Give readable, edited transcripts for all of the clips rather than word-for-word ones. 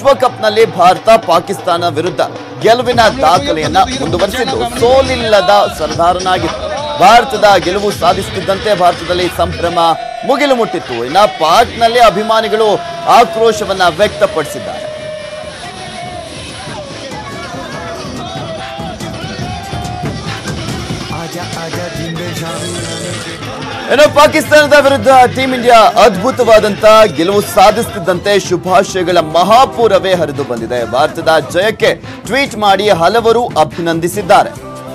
ವಿಶ್ವಕಪ್ನಲ್ಲಿ ಭಾರತ ಪಾಕಿಸ್ತಾನ ವಿರುದ್ಧ ಗೆಲುವಿನ ದಾಖಲೆಯನ್ನ ಮುಂದುವರಿಸಿದ್ದು ಸೋಲಿಲ್ಲದ ಸರದಾರನಾಗಿತ್ತು. ಭಾರತದ ಗೆಲುವು ಸಾಧಿಸುತ್ತಿದ್ದಂತೆ ಭಾರತದಲ್ಲಿ ಸಂಭ್ರಮ ಮುಗಿಲು ಮುಟ್ಟಿತ್ತು. ಇನ್ನು ಪಾಕ್ನಲ್ಲಿ ಅಭಿಮಾನಿಗಳು ಆಕ್ರೋಶವನ್ನ ವ್ಯಕ್ತಪಡಿಸಿದ್ದಾರೆ. ಇನ್ನು ಪಾಕಿಸ್ತಾನದ ವಿರುದ್ಧ ಟೀಂ ಇಂಡಿಯಾ ಅದ್ಭುತವಾದಂತ ಗೆಲುವು ಸಾಧಿಸುತ್ತಿದ್ದಂತೆ ಶುಭಾಶಯಗಳ ಮಹಾಪೂರವೇ ಹರಿದು ಬಂದಿದೆ. ಭಾರತದ ಜಯಕ್ಕೆ ಟ್ವೀಟ್ ಮಾಡಿ ಹಲವರು ಅಭಿನಂದಿಸಿದ್ದಾರೆ.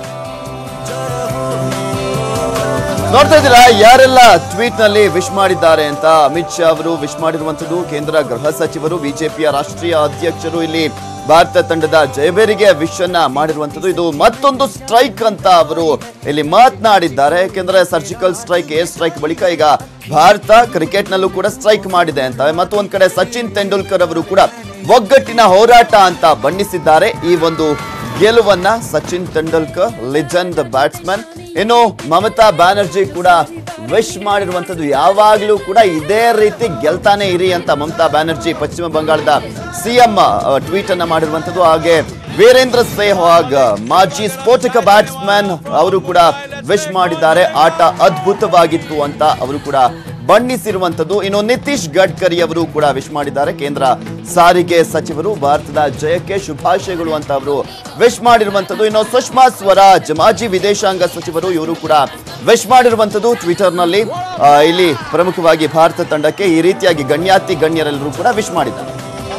ನೋಡ್ತಾ ಇದ್ದೀರಾ ಯಾರೆಲ್ಲ ಟ್ವೀಟ್ ನಲ್ಲಿ ವಿಶ್ ಮಾಡಿದ್ದಾರೆ ಅಂತ. ಅಮಿತ್ ಶಾ ಅವರು ವಿಶ್ ಮಾಡಿರುವಂತದ್ದು, ಕೇಂದ್ರ ಗೃಹ ಸಚಿವರು, ಬಿಜೆಪಿಯ ರಾಷ್ಟ್ರೀಯ ಅಧ್ಯಕ್ಷರು ಇಲ್ಲಿ ಭಾರತ ತಂಡದ ಜಯಬೇರಿಗೆ ವಿಶ್ ಅನ್ನ ಮಾಡಿರುವಂತದ್ದು. ಇದು ಮತ್ತೊಂದು ಸ್ಟ್ರೈಕ್ ಅಂತ ಅವರು ಇಲ್ಲಿ ಮಾತನಾಡಿದ್ದಾರೆ. ಯಾಕೆಂದ್ರೆ ಸರ್ಜಿಕಲ್ ಸ್ಟ್ರೈಕ್, ಏರ್ ಸ್ಟ್ರೈಕ್ ಬಳಿಕ ಈಗ ಭಾರತ ಕ್ರಿಕೆಟ್ ನಲ್ಲೂ ಕೂಡ ಸ್ಟ್ರೈಕ್ ಮಾಡಿದೆ ಅಂತ. ಮತ್ತೊಂದ್ ಕಡೆ ಸಚಿನ್ ತೆಂಡೂಲ್ಕರ್ ಅವರು ಕೂಡ ಒಗ್ಗಟ್ಟಿನ ಹೋರಾಟ ಅಂತ ಬಣ್ಣಿಸಿದ್ದಾರೆ ಈ ಒಂದು ಗೆಲುವನ್ನ. Sachin Tendulkar legend batsman. ಇನ್ನು ಮಮತಾ ಬ್ಯಾನರ್ಜಿ ಕೂಡ ವಿಶ್ ಮಾಡಿರುವಂತದ್ದು, ಯಾವಾಗ್ಲೂ ಕೂಡ ಇದೇ ರೀತಿ ಗೆಲ್ತಾನೆ ಇರಿ ಅಂತ ಮಮತಾ ಬ್ಯಾನರ್ಜಿ ಪಶ್ಚಿಮ ಬಂಗಾಳದ ಸಿಎಂ ಟ್ವೀಟ್ ಅನ್ನ ಮಾಡಿರುವಂತದ್ದು. ಹಾಗೆ ವೀರೇಂದ್ರ ಸೆಹ್ವಾಗ್ ಮಾಜಿ ಸ್ಫೋಟಕ ಬ್ಯಾಟ್ಸ್ಮನ್ ಅವರು ಕೂಡ ವಿಶ್ ಮಾಡಿದ್ದಾರೆ. ಆಟ ಅದ್ಭುತವಾಗಿತ್ತು ಅಂತ ಅವರು ಕೂಡ ಬಣ್ಣಿಸಿರುವಂತದ್ದು. ಇನ್ನು ನಿತೀಶ್ ಗಡ್ಕರಿ ಅವರು ಕೂಡ ವಿಶ್ ಮಾಡಿದ್ದಾರೆ. ಕೇಂದ್ರ ಸಾರಿಗೆ ಸಚಿವರು ಭಾರತದ ಜಯಕ್ಕೆ ಶುಭಾಶಯಗಳು ಅಂತ ಅವರು ವಿಶ್ ಮಾಡಿರುವಂತದ್ದು. ಇನ್ನು ಸುಷ್ಮಾ ಸ್ವರಾಜ್ ಮಾಜಿ ವಿದೇಶಾಂಗ ಸಚಿವರು ಇವರು ಕೂಡ ವಿಶ್ ಮಾಡಿರುವಂತದ್ದು ಟ್ವಿಟರ್ ನಲ್ಲಿ. ಇಲ್ಲಿ ಪ್ರಮುಖವಾಗಿ ಭಾರತ ತಂಡಕ್ಕೆ ಈ ರೀತಿಯಾಗಿ ಗಣ್ಯಾತಿ ಗಣ್ಯರೆಲ್ಲರೂ ಕೂಡ ವಿಶ್ ಮಾಡಿದ್ದಾರೆ.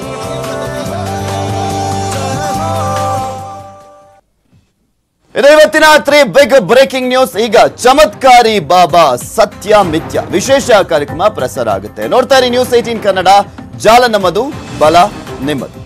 ಇದು ಇವತ್ತಿನ 3 ಬಿಗ್ ಬ್ರೇಕಿಂಗ್ ನ್ಯೂಸ್. ಈಗ ಚಮತ್ಕಾರಿ ಬಾಬಾ ಸತ್ಯ ಮಿಥ್ಯ ವಿಶೇಷ ಕಾರ್ಯಕ್ರಮ ಪ್ರಸಾರ ಆಗುತ್ತೆ. ನೋಡ್ತಾ ಇರಿ ನ್ಯೂಸ್ 18 ಕನ್ನಡ. ಜಾಲ ನಮ್ಮದು, ಬಲ ನಿಮ್ಮದು.